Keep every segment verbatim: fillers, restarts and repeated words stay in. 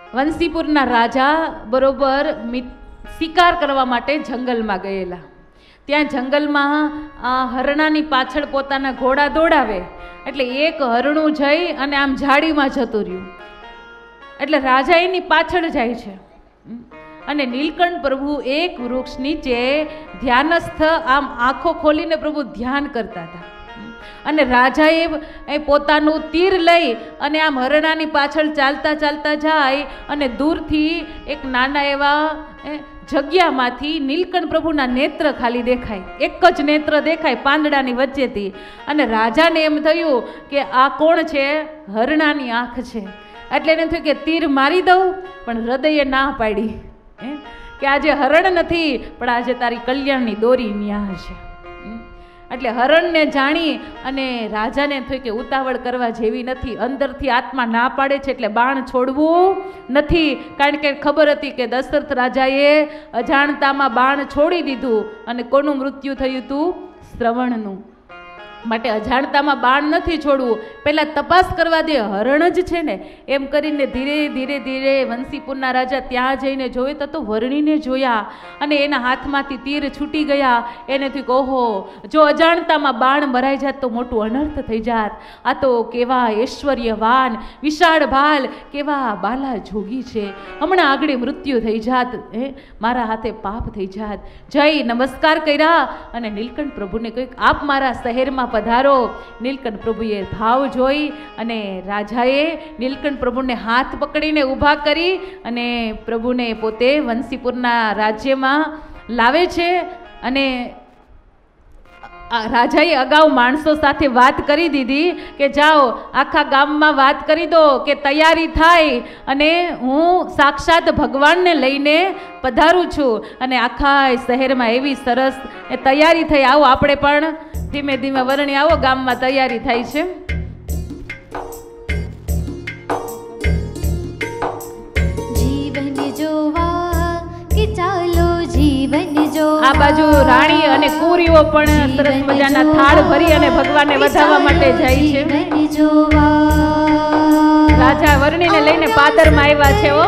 વંશીપુરના રાજા બરોબર શિકાર કરવા માટે જંગલમાં ગયેલા. ત્યાં જંગલમાં આ હરણાની પાછળ પોતાના ઘોડા દોડાવે એટલે એક હરણું જઈ અને આમ ઝાડીમાં જતું રહ્યું. એટલે રાજા એની પાછળ જાય છે અને નીલકંઠ પ્રભુ એક વૃક્ષ નીચે ધ્યાનસ્થ આમ આંખો ખોલીને પ્રભુ ધ્યાન કરતા હતા. અને રાજાએ પોતાનું તીર લઈ અને આમ હરણાની પાછળ ચાલતા ચાલતા જાય અને દૂરથી એક નાના એવા જગ્યામાંથી નીલકંઠ પ્રભુના નેત્ર ખાલી દેખાય, એક જ નેત્ર દેખાય પાંદડાની વચ્ચેથી. અને રાજાને એમ થયું કે આ કોણ છે? હરણાની આંખ છે. એટલે એને થયું કે તીર મારી દઉં, પણ હૃદયે ના પાડી કે આજે હરણ નથી, પણ આજે તારી કલ્યાણની દોરી ન્યા છે. એટલે હરણને જાણી અને રાજાને થયું કે ઉતાવળ કરવા જેવી નથી. અંદરથી આત્મા ના પાડે છે એટલે બાણ છોડવું નથી, કારણ કે ખબર હતી કે દશરથ રાજાએ અજાણતામાં બાણ છોડી દીધું અને કોનું મૃત્યુ થયું હતું? શ્રવણનું. માટે અજાણતામાં બાણ નથી છોડવું, પહેલાં તપાસ કરવા દે હરણ જ છે ને, એમ કરીને ધીરે ધીરે ધીરે વંશીપુરના રાજા ત્યાં જઈને જોયે તો તો વર્ણીને જોયા અને એના હાથમાંથી તીર છૂટી ગયા. એને થયું કે ઓહો, જો અજાણતામાં બાણ મરાઈ જાત તો મોટું અનર્થ થઈ જાત. આ તો કેવા ઐશ્વર્યવાન વિશાળ ભાલ, કેવા બાલા જોગી છે, હમણાં આગળ મૃત્યુ થઈ જાત, હે મારા હાથે પાપ થઈ જાત. જય નમસ્કાર કર્યા અને નીલકંઠ પ્રભુને કહ્યું આપ મારા શહેરમાં પધારો. નીલકંઠ પ્રભુએ ભાવ જોઈ અને રાજાએ નીલકંઠ પ્રભુને હાથ પકડીને ઊભા કરી અને પ્રભુને પોતે વંશીપુરના રાજ્યમાં લાવે છે. અને રાજાએ અગાઉ માણસો સાથે વાત કરી દીધી કે જાઓ આખા ગામમાં વાત કરી દો કે તૈયારી થાય અને હું સાક્ષાત ભગવાનને લઈને પધારું છું. અને આખા શહેરમાં એવી સરસ તૈયારી થઈ. આવો આપણે પણ ધીમે ધીમે વર્ણી આવો, ગામમાં તૈયારી થાય છે. જીવન જોવા કે ચાલો જીવન જોવા. આ બાજુ રાણી અને કુંવરીઓ પણ સરસ મજાના થાળ ભરી અને ભગવાનને વધાવવા માટે જાય છે. જીવન જોવા રાજા વર્ણીને લઈને પાદરમાં આવ્યા છે. ઓ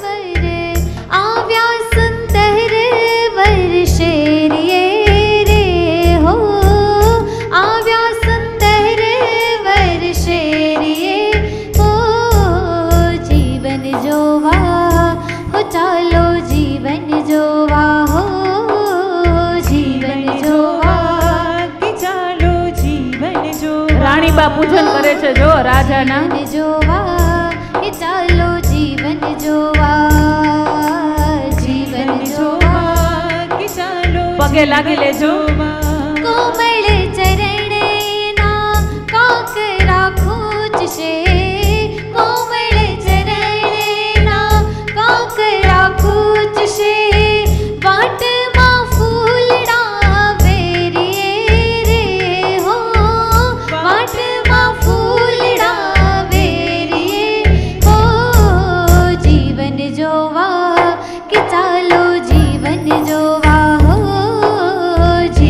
આવ્યા સુંદર વર્ષેરીએ રે હો, આવ્યા સુંદર વર્ષેરીએ હો. જીવન જોવા હો ચાલો જીવન જોવા હો, જીવન જોવા કે ચાલો જીવન જોવા. રાણીબા પૂજન કરે છે જો રાજાના. જીવન જોવા કે ચાલો જીવન જોવા, જીવન જોવા કે ચાલો પગે લાગી લેજો. કોમળ ચરણના કાંકરા ખૂંચશે, કોમળ ચરણના કાંકરા ખૂંચશે. વાટમાં ફૂલડા વેરીએ રે હો, વાટમાં ફૂલડા વેરીએ હો. જીવન જોવા કે ચાલો જીવન જોવા હો,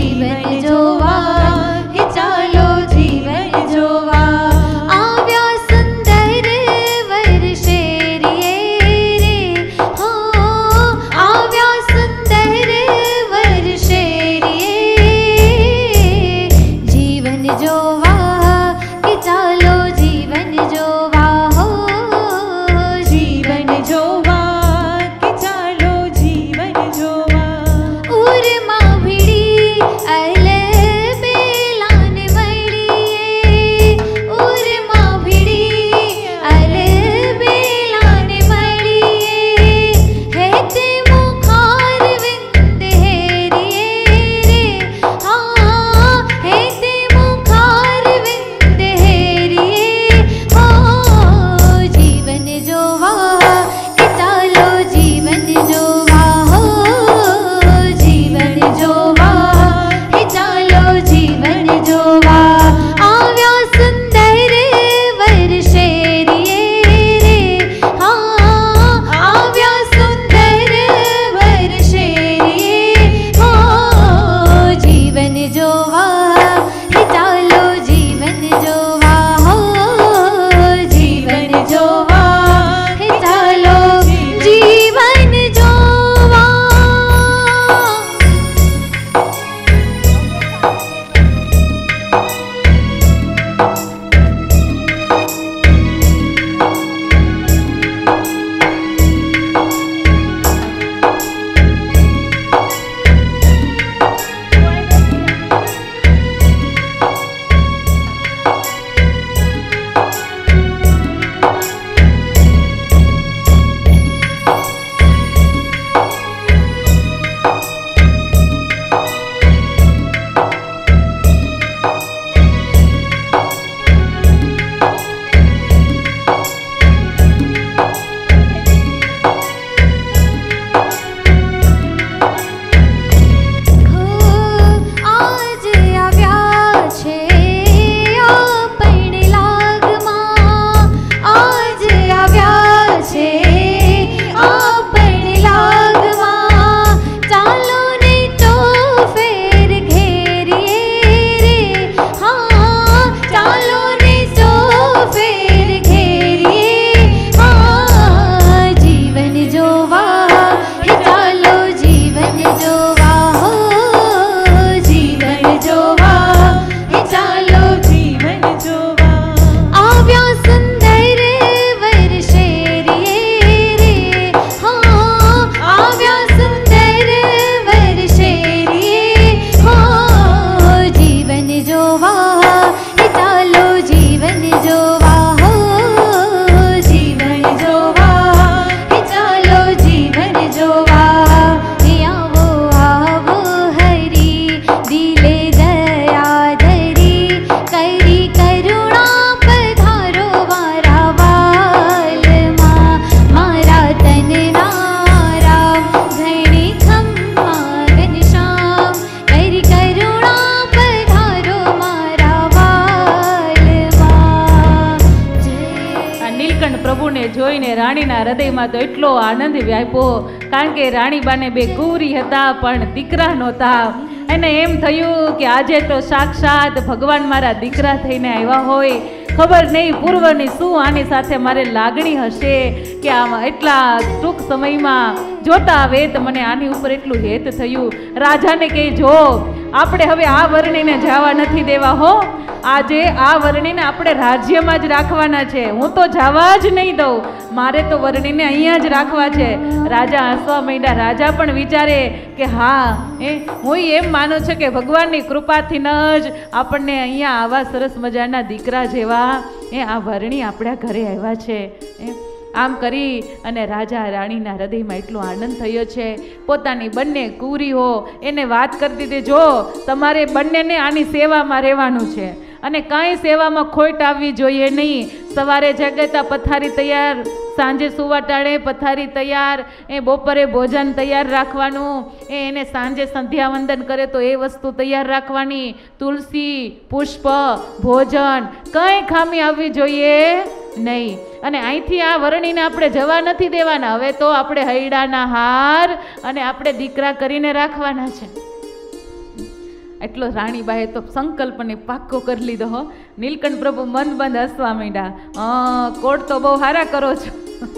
રાણીના હૃદયમાં તો એટલો આનંદ વ્યાપ્યો, કારણ કે રાણીબાને બે કુંવરી હતા પણ દીકરા નહોતા. એને એમ થયું કે આજે તો સાક્ષાત ભગવાન મારા દીકરા થઈને આવ્યા હોય, ખબર નહીં પૂર્વની શું આની સાથે મારે લાગણી હશે કે આમ એટલા ટૂંક સમયમાં જોતા વેત મને આની ઉપર એટલું હેત થયું. રાજાને કહે, જો આપણે હવે આ વર્ણીને જવા નથી દેવા હો, આજે આ વર્ણીને આપણે રાજ્યમાં જ રાખવાના છે, હું તો જવા જ નહીં દઉં, મારે તો વર્ણીને અહીંયા જ રાખવા છે. રાજા હસવા માંડ્યા. રાજા પણ વિચારે કે હા, એ હું એમ માનું છું કે ભગવાનની કૃપાથી ન જ આપણને અહીંયા આવા સરસ મજાના દીકરા જેવા એ આ વર્ણી આપણા ઘરે આવ્યા છે. એ આમ કરી અને રાજા રાણીના હૃદયમાં એટલો આનંદ થયો છે. પોતાની બંને કુંવરીઓ એને વાત કરી દીધી, જો તમારે બંનેને આની સેવામાં રહેવાનું છે અને કાંઈ સેવામાં ખોટ આવવી જોઈએ નહીં. સવારે જગતા પથારી તૈયાર, સાંજે સુવા ટાળે પથારી તૈયાર, એ બપોરે ભોજન તૈયાર રાખવાનું, એ એને સાંજે સંધ્યા વંદન કરે તો એ વસ્તુ તૈયાર રાખવાની, તુલસી પુષ્પ ભોજન કંઈ ખામી આવવી જોઈએ નહીં. અને અહીંથી આ વર્ણીને આપણે જવા નથી દેવાના, હવે તો આપણે હૈડાના હાર અને આપણે દીકરા કરીને રાખવાના છે. એટલો રાણીબાએ તો સંકલ્પને પાક્કો કરી લીધો હો. નીલકંઠ પ્રભુ મંદ બંધ હસવા માંડ્યા. કોટ તો બહુ સારા કરો છો.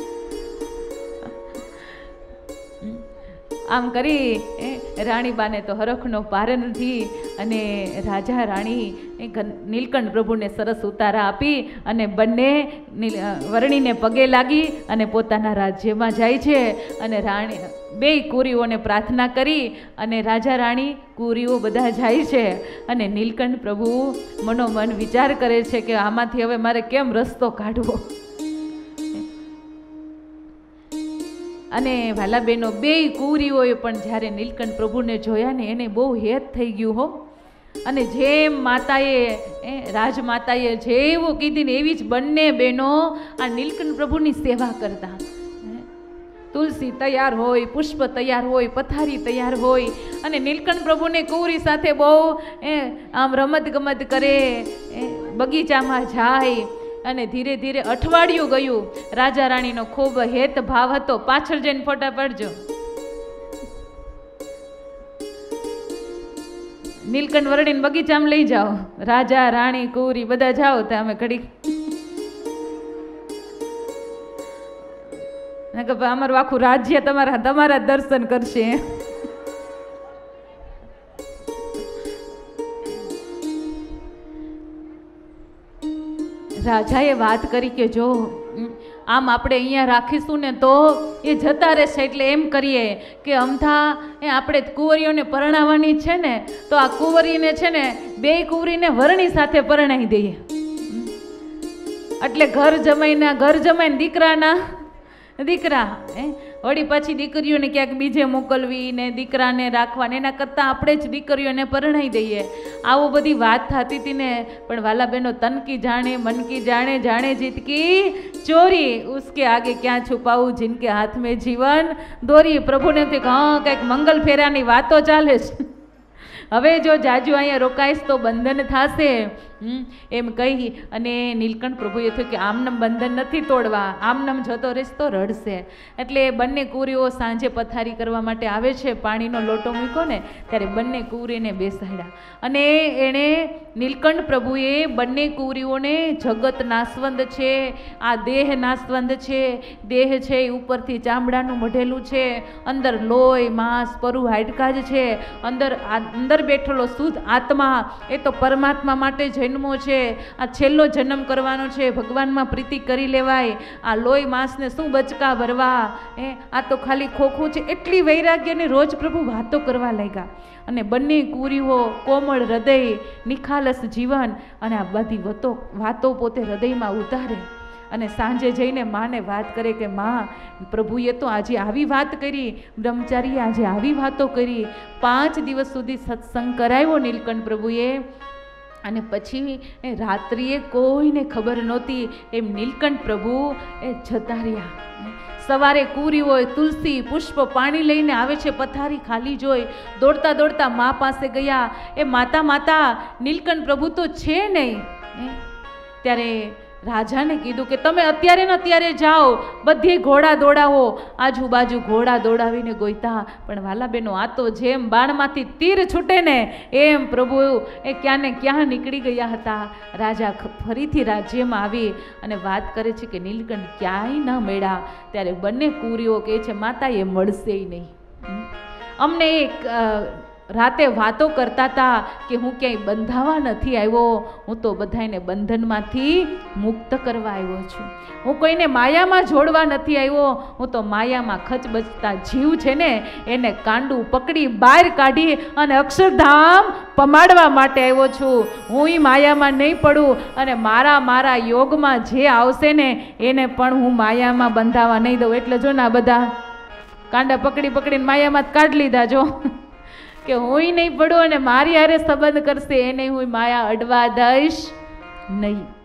આમ કરી એ રાણીબાને તો હરખનો પાર નથી અને રાજા રાણી એ નીલકંઠ પ્રભુને સરસ ઉતારા આપી અને બંને વર્ણીને પગે લાગી અને પોતાના રાજ્યમાં જાય છે. અને રાણી બે કુંવરીઓને પ્રાર્થના કરી અને રાજા રાણી કુંવરીઓ બધા જાય છે. અને નીલકંઠ પ્રભુ મનોમન વિચાર કરે છે કે આમાંથી હવે મારે કેમ રસ્તો કાઢવો. અને વાલા બહેનો બે કુંવરીઓએ પણ જ્યારે નીલકંઠ પ્રભુને જોયા ને એને બહુ હેત થઈ ગયું હો. અને જેમ માતાએ એ રાજમાતાએ જેવું કીધી ને એવી જ બંને બહેનો આ નીલકંઠ પ્રભુની સેવા કરતા. તુલસી તૈયાર હોય, પુષ્પ તૈયાર હોય, પથારી તૈયાર હોય અને નીલકંઠ પ્રભુને કુંવરી સાથે બહુ એ આમ રમત ગમત કરે, બગીચામાં જાય. અને ધીરે ધીરે અઠવાડિયું ગયું. રાજા રાણીનો ખૂબ હેત ભાવ હતો. પાછળ જઈને ફોટા પાડજો. નીલકંઠ વર્ણીને બગીચામાં લઈ જાઓ, રાજા રાણી કુંવરી બધા જાઓ તો અમે ઘડી અમારું આખું રાજ્ય તમારા તમારા દર્શન કરશે. રાજાએ વાત કરી કે જો આમ આપણે અહીંયા રાખીશું ને તો એ જતા રહેશે, એટલે એમ કરીએ કે અમથા એ આપણે કુંવરીઓને પરણાવવાની છે ને તો આ કુંવરીને છે ને બે કુંવરીને વર્ણી સાથે પરણાવી દઈએ. એટલે ઘર જમાઈના ઘર જમાઈને દીકરાના દીકરા એ વળી પછી દીકરીઓને ક્યાંક બીજે મોકલવી ને દીકરાને રાખવાને એના કરતાં આપણે જ દીકરીઓને પરણાવી દઈએ. આવું બધી વાત થતી હતી ને. પણ વાલા બહેનો, તન કી જાણે મન કી જાણે જાણે જીત કી ચોરી ઉસકે આગે ક્યાં છુપાવું જિનકે હાથ મેં જીવન દોરી. પ્રભુને કે હા કંઈક મંગલ ફેરાની વાતો ચાલે છે, હવે જો જાજુ અહીંયા રોકાઈશ તો બંધન થશે એમ કહી અને નીલકંઠ પ્રભુએ થયું કે આમનમ બંધન નથી તોડવા, આમનમ જતો રહીશ તો રડશે. એટલે બંને કુંવરીઓ સાંજે પથારી કરવા માટે આવે છે. પાણીનો લોટો મૂક્યો ને ત્યારે બંને કુંવરીને બેસાડ્યા અને એણે નીલકંઠ પ્રભુએ બંને કુંવરીઓને જગત નાસવંદ છે, આ દેહ નાસવંદ છે, દેહ છે એ ઉપરથી ચામડાનું મઢેલું છે, અંદર લોહી માંસ પરુ હાડકા જ છે, અંદર અંદર બેઠેલો શુદ્ધ આત્મા એ તો પરમાત્મા માટે જન્મો છે, આ છેલ્લો જન્મ કરવાનો છે, ભગવાનમાં પ્રીતિ કરી લેવાય, આ લોહી માંસને શું બચકા ભરવા, એ આ તો ખાલી ખોખું છે. એટલી વૈરાગ્યને રોજ પ્રભુ વાતો કરવા લાગ્યા. અને બંને કુંવરીઓ કોમળ હૃદય, નિખાલસ જીવન અને આ બધી વાતો વાતો પોતે હૃદયમાં ઉતારે અને સાંજે જઈને માને વાત કરે કે માં, પ્રભુએ તો આજે આવી વાત કરી, બ્રહ્મચારીએ આજે આવી વાતો કરી. પાંચ દિવસ સુધી સત્સંગ કરાવ્યો નીલકંઠ પ્રભુએ અને પછી એ રાત્રિએ કોઈને ખબર નહોતી એમ નીલકંઠ પ્રભુ એ જતા રહ્યા. સવારે કુંવરી હોય તુલસી પુષ્પ પાણી લઈને આવે છે, પથારી ખાલી જોઈ દોડતા દોડતા મા પાસે ગયા. એ માતા માતા નીલકંઠ પ્રભુ તો છે નહીં. ત્યારે રાજાને કીધું કે તમે અત્યારે ને અત્યારે જાઓ, બધી ઘોડા દોડાવો. આજુબાજુ ઘોડા દોડાવીને ગોઈતા, પણ વાલા બહેનો આ તો જેમ બાણમાંથી તીર છૂટે ને એમ પ્રભુ એ ક્યાં ને ક્યાં નીકળી ગયા હતા. રાજા ફરીથી રાજ્યમાં આવી અને વાત કરે છે કે નીલકંઠ ક્યાંય ન મળ્યા. ત્યારે બંને કુંવરીઓ કહે છે માતા એ મળશે નહીં. અમને એક રાતે વાતો કરતા હતા કે હું ક્યાંય બંધાવા નથી આવ્યો, હું તો બધાને બંધનમાંથી મુક્ત કરવા આવ્યો છું. હું કોઈને માયામાં જોડવા નથી આવ્યો, હું તો માયામાં ખચબચતા જીવ છે ને એને કાંડું પકડી બહાર કાઢી અને અક્ષરધામ પમાડવા માટે આવ્યો છું. હું ઈ માયામાં નહીં પડું અને મારા મારા યોગમાં જે આવશે ને એને પણ હું માયામાં બંધાવા નહીં દઉં. એટલે જો ને આ બધા કાંડા પકડી પકડીને માયામાં જ કાઢી લીધા જો કે હું નહીં પડું અને મારી હારે સંબંધ કરશે એને હું માયા અડવા દઈશ નહીં.